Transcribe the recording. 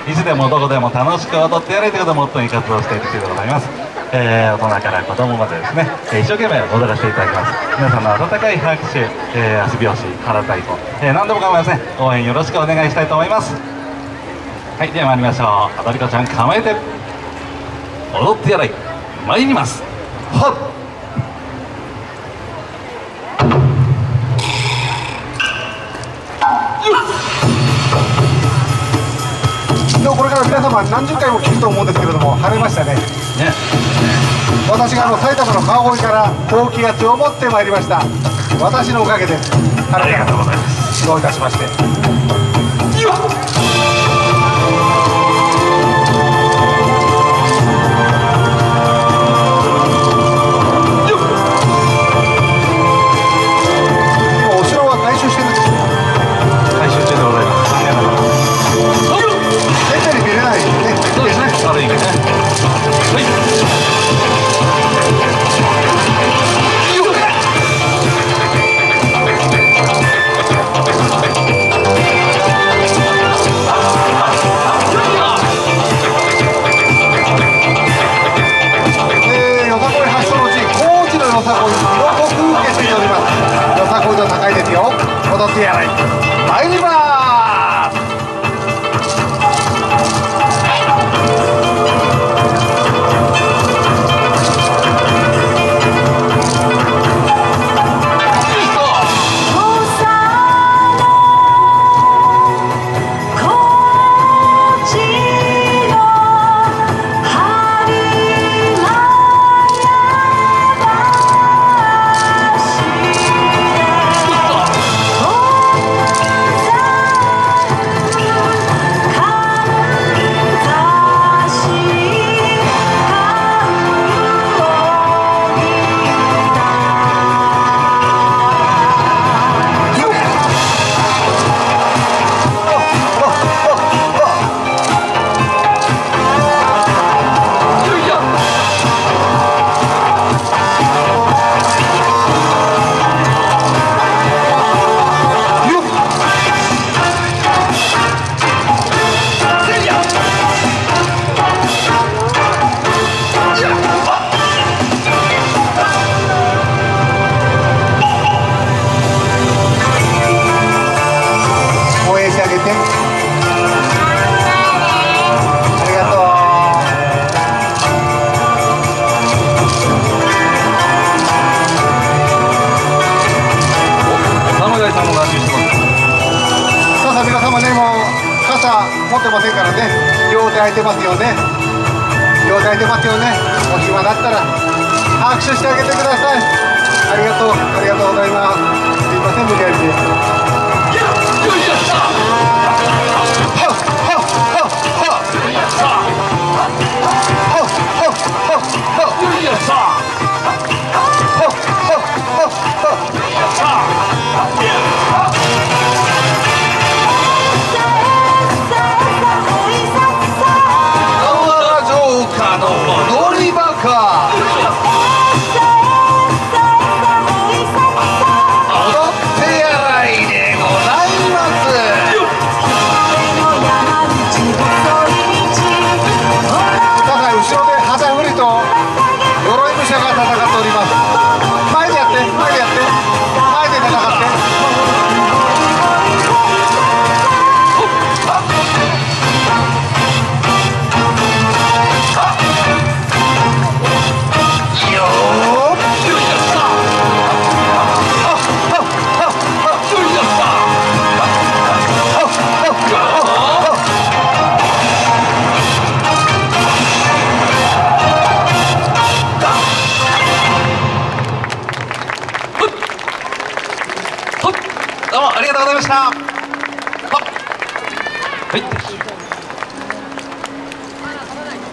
いつでもどこでも楽しく踊ってやれということをモットーに活動しているということでございます。大人から子供までですね、一生懸命踊らせていただきます。皆さんの温かい拍手、足拍子、腹太鼓、何でも構いません。応援よろしくお願いしたいと思います。はい、では参りましょう。踊り子ちゃん構えて踊ってやれ、参ります。はっ、 これから皆様何十回も聞くと思うんですけれども、晴れましたね。私が埼玉の川越から高気圧を持ってまいりました。私のおかげです。 ありがとうございます。 どういたしまして。踊ってやらい、参りまーす。持ってませんからね。両手空いてますよね。両手空いてますよね。お暇だったら拍手してあげてください。ありがとう、ありがとうございます。すいません、無理やりです。 どうもありがとうございました。はい。